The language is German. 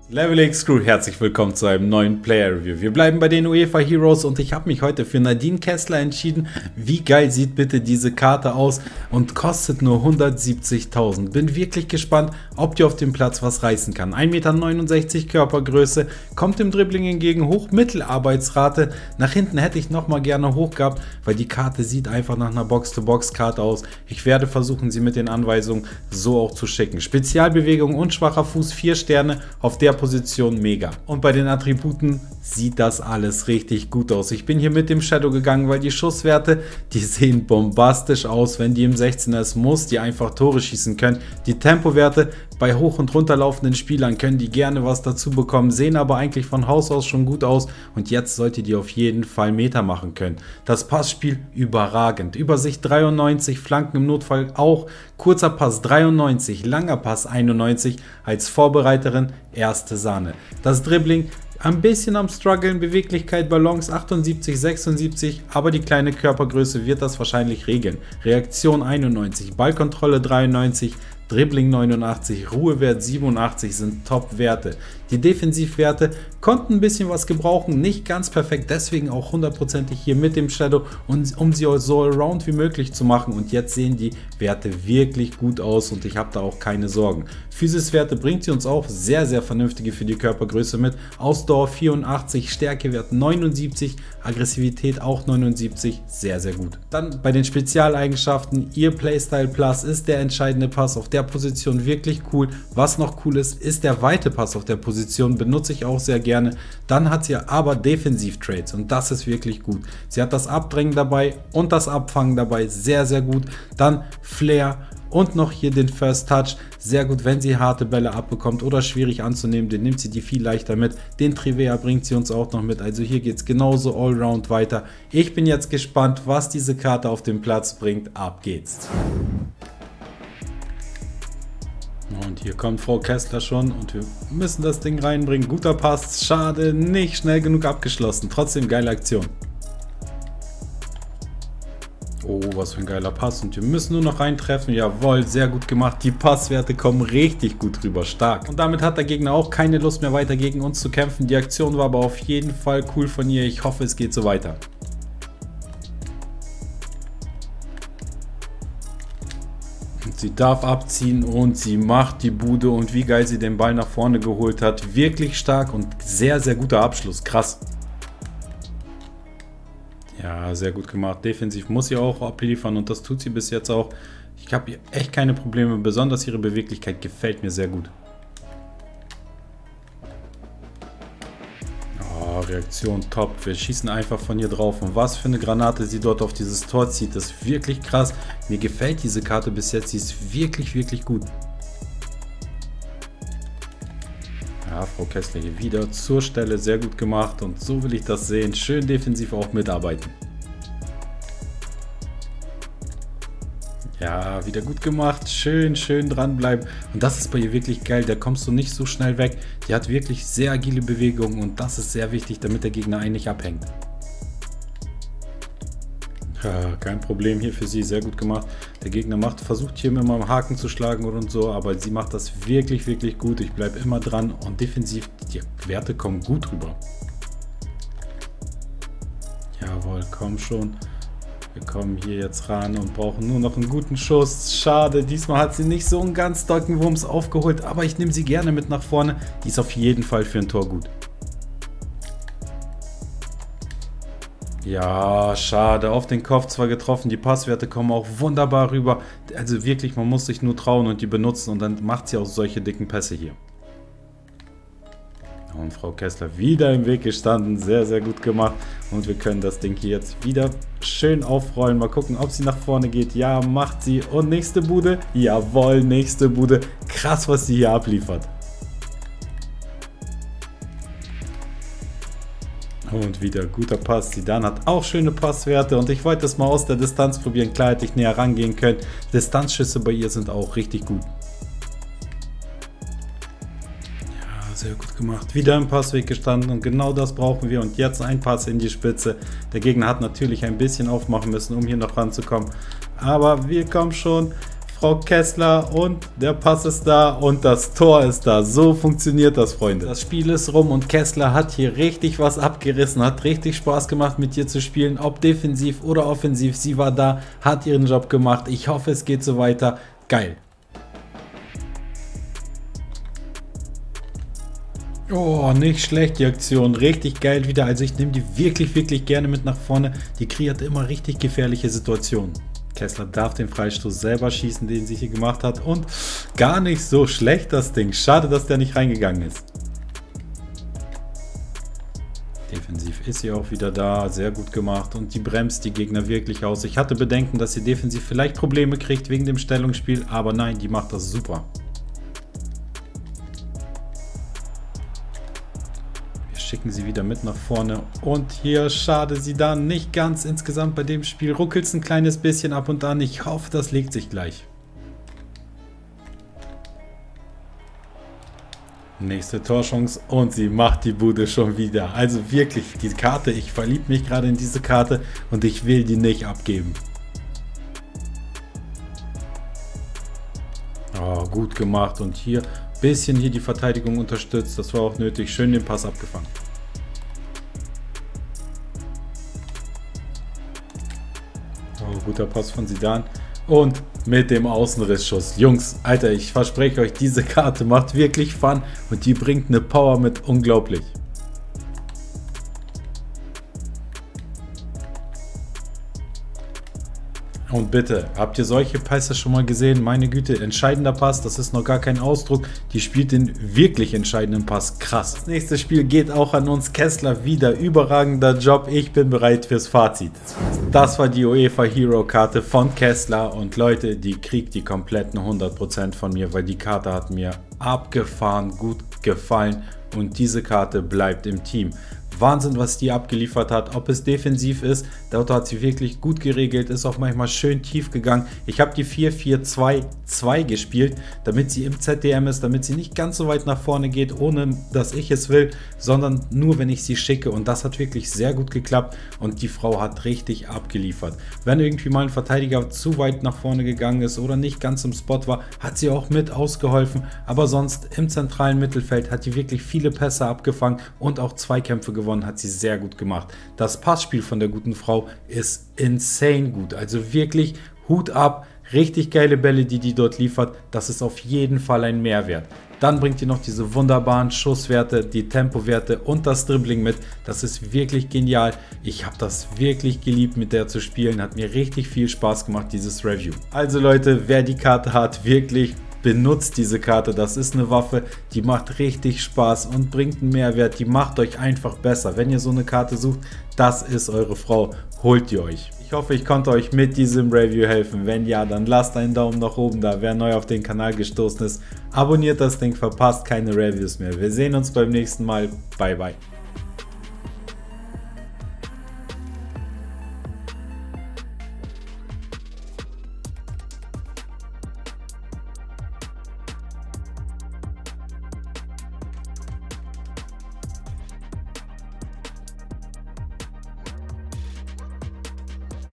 Level X Crew, herzlich willkommen zu einem neuen Player Review. Wir bleiben bei den UEFA Heroes und ich habe mich heute für Nadine Kessler entschieden. Wie geil sieht bitte diese Karte aus und kostet nur 170.000. Bin wirklich gespannt, ob die auf dem Platz was reißen kann. 1,69 Meter Körpergröße, kommt im Dribbling hingegen hoch, Mittelarbeitsrate. Nach hinten hätte ich nochmal gerne hoch gehabt, weil die Karte sieht einfach nach einer Box-to-Box-Karte aus. Ich werde versuchen, sie mit den Anweisungen so auch zu schicken. Spezialbewegung und schwacher Fuß 4 Sterne, auf der Position mega. Und bei den Attributen sieht das alles richtig gut aus. Ich bin hier mit dem Shadow gegangen, weil die Schusswerte, die sehen bombastisch aus, wenn die im 16er ist, muss die einfach Tore schießen können. Die Tempowerte bei hoch- und runterlaufenden Spielern können die gerne was dazu bekommen, sehen aber eigentlich von Haus aus schon gut aus und jetzt sollte die auf jeden Fall Meter machen können. Das Passspiel überragend. Übersicht 93, Flanken im Notfall auch, kurzer Pass 93, langer Pass 91, als Vorbereiterin erste Sahne. Das Dribbling ein bisschen am struggeln, Beweglichkeit, Balance 78, 76, aber die kleine Körpergröße wird das wahrscheinlich regeln. Reaktion 91, Ballkontrolle 93, Dribbling 89, Ruhewert 87 sind Top-Werte. Die Defensivwerte konnten ein bisschen was gebrauchen, nicht ganz perfekt, deswegen auch 100%ig hier mit dem Shadow, um sie so allround wie möglich zu machen. Und jetzt sehen die Werte wirklich gut aus und ich habe da auch keine Sorgen. Physiswerte bringt sie uns auch sehr, sehr vernünftige für die Körpergröße mit. Ausdauer 84, Stärkewert 79, Aggressivität auch 79, sehr, sehr gut. Dann bei den Spezialeigenschaften, ihr Playstyle Plus ist der entscheidende Pass auf der Position wirklich cool. Was noch cool ist der weite Pass auf der Position, benutze ich auch sehr gerne. Dann hat sie aber Defensiv-Trades und das ist wirklich gut. Sie hat das Abdrängen dabei und das Abfangen dabei, sehr, sehr gut. Dann Flair und noch hier den First Touch, sehr gut, wenn sie harte Bälle abbekommt oder schwierig anzunehmen, den nimmt sie die viel leichter mit. Den Trivea bringt sie uns auch noch mit, also hier geht es genauso allround weiter. Ich bin jetzt gespannt, was diese Karte auf den Platz bringt. Ab geht's. Und hier kommt Frau Kessler schon und wir müssen das Ding reinbringen. Guter Pass, schade, nicht schnell genug abgeschlossen. Trotzdem geile Aktion. Oh, was für ein geiler Pass und wir müssen nur noch reintreffen. Jawohl, sehr gut gemacht. Die Passwerte kommen richtig gut rüber, stark. Und damit hat der Gegner auch keine Lust mehr weiter gegen uns zu kämpfen. Die Aktion war aber auf jeden Fall cool von ihr. Ich hoffe, es geht so weiter. Sie darf abziehen und sie macht die Bude und wie geil sie den Ball nach vorne geholt hat. Wirklich stark und sehr, sehr guter Abschluss. Krass. Ja, sehr gut gemacht. Defensiv muss sie auch abliefern und das tut sie bis jetzt auch. Ich habe hier echt keine Probleme. Besonders ihre Beweglichkeit gefällt mir sehr gut. Reaktion top. Wir schießen einfach von hier drauf und was für eine Granate sie dort auf dieses Tor zieht, das ist wirklich krass. Mir gefällt diese Karte bis jetzt, sie ist wirklich, wirklich gut. Ja, Frau Kessler hier wieder zur Stelle, sehr gut gemacht und so will ich das sehen. Schön defensiv auch mitarbeiten. Ja, wieder gut gemacht, schön dranbleiben und das ist bei ihr wirklich geil, da kommst du nicht so schnell weg, die hat wirklich sehr agile Bewegungen und das ist sehr wichtig, damit der Gegner einen nicht abhängt. Ja, kein Problem hier für sie, sehr gut gemacht, der Gegner versucht hier mit meinem Haken zu schlagen und so, aber sie macht das wirklich, wirklich gut, ich bleibe immer dran und defensiv, die Werte kommen gut rüber. Jawohl, komm schon. Wir kommen hier jetzt ran und brauchen nur noch einen guten Schuss. Schade, diesmal hat sie nicht so einen ganz starken Wumms aufgeholt, aber ich nehme sie gerne mit nach vorne. Die ist auf jeden Fall für ein Tor gut. Ja, schade, auf den Kopf zwar getroffen, die Passwerte kommen auch wunderbar rüber. Also wirklich, man muss sich nur trauen und die benutzen und dann macht sie auch solche dicken Pässe hier. Und Frau Kessler wieder im Weg gestanden, sehr, sehr gut gemacht. Und wir können das Ding hier jetzt wieder schön aufrollen. Mal gucken, ob sie nach vorne geht. Ja, macht sie. Und nächste Bude. Jawohl, nächste Bude. Krass, was sie hier abliefert. Und wieder guter Pass. Zidane hat auch schöne Passwerte. Und ich wollte es mal aus der Distanz probieren. Klar hätte ich näher rangehen können. Distanzschüsse bei ihr sind auch richtig gut. Sehr gut gemacht. Wieder im Passweg gestanden und genau das brauchen wir und jetzt ein Pass in die Spitze. Der Gegner hat natürlich ein bisschen aufmachen müssen, um hier noch ranzukommen. Aber wir kommen schon. Frau Kessler und der Pass ist da und das Tor ist da. So funktioniert das, Freunde. Das Spiel ist rum und Kessler hat hier richtig was abgerissen, hat richtig Spaß gemacht mit ihr zu spielen, ob defensiv oder offensiv. Sie war da, hat ihren Job gemacht. Ich hoffe, es geht so weiter. Geil. Oh, nicht schlecht die Aktion, richtig geil wieder, also ich nehme die wirklich gerne mit nach vorne, die kreiert immer richtig gefährliche Situationen. Kessler darf den Freistoß selber schießen, den sie hier gemacht hat und gar nicht so schlecht das Ding, schade, dass der nicht reingegangen ist. Defensiv ist sie auch wieder da, sehr gut gemacht und die bremst die Gegner wirklich aus. Ich hatte Bedenken, dass sie defensiv vielleicht Probleme kriegt wegen dem Stellungsspiel, aber nein, die macht das super. Schicken sie wieder mit nach vorne und hier schade sie da nicht ganz. Insgesamt bei dem Spiel ruckelt es ein kleines bisschen ab und an. Ich hoffe, das legt sich gleich. Nächste Torchance und sie macht die Bude schon wieder. Also wirklich, die Karte, ich verliebe mich gerade in diese Karte und ich will die nicht abgeben. Oh, gut gemacht und hier bisschen hier die Verteidigung unterstützt, das war auch nötig, schön den Pass abgefangen. Oh, guter Pass von Zidane und mit dem Außenrissschuss. Jungs, Alter, ich verspreche euch, diese Karte macht wirklich Fun und die bringt eine Power mit, unglaublich. Und bitte, habt ihr solche Pässe schon mal gesehen? Meine Güte, entscheidender Pass, das ist noch gar kein Ausdruck. Die spielt den wirklich entscheidenden Pass. Krass. Das nächste Spiel geht auch an uns. Kessler wieder. Überragender Job. Ich bin bereit fürs Fazit. Das war die UEFA Hero Karte von Kessler. Und Leute, die kriegt die kompletten 100% von mir, weil die Karte hat mir abgefahren, gut gefallen. Und diese Karte bleibt im Team. Wahnsinn, was die abgeliefert hat, ob es defensiv ist, dort hat sie wirklich gut geregelt, ist auch manchmal schön tief gegangen. Ich habe die 4-4-2-2 gespielt, damit sie im ZDM ist, damit sie nicht ganz so weit nach vorne geht, ohne dass ich es will, sondern nur wenn ich sie schicke und das hat wirklich sehr gut geklappt und die Frau hat richtig abgeliefert. Wenn irgendwie mal ein Verteidiger zu weit nach vorne gegangen ist oder nicht ganz im Spot war, hat sie auch mit ausgeholfen, aber sonst im zentralen Mittelfeld hat die wirklich viele Pässe abgefangen und auch Zweikämpfe gewonnen. Hat sie sehr gut gemacht. Das Passspiel von der guten Frau ist insane gut. Also wirklich Hut ab. Richtig geile Bälle, die dort liefert. Das ist auf jeden Fall ein Mehrwert. Dann bringt ihr noch diese wunderbaren Schusswerte, die Tempowerte und das Dribbling mit. Das ist wirklich genial. Ich habe das wirklich geliebt, mit der zu spielen. Hat mir richtig viel Spaß gemacht, dieses Review. Also Leute, wer die Karte hat, wirklich benutzt diese Karte, das ist eine Waffe, die macht richtig Spaß und bringt einen Mehrwert, die macht euch einfach besser. Wenn ihr so eine Karte sucht, das ist eure Frau, holt ihr euch. Ich hoffe, ich konnte euch mit diesem Review helfen. Wenn ja, dann lasst einen Daumen nach oben da. Wer neu auf den Kanal gestoßen ist, abonniert das Ding, verpasst keine Reviews mehr. Wir sehen uns beim nächsten Mal. Bye, bye.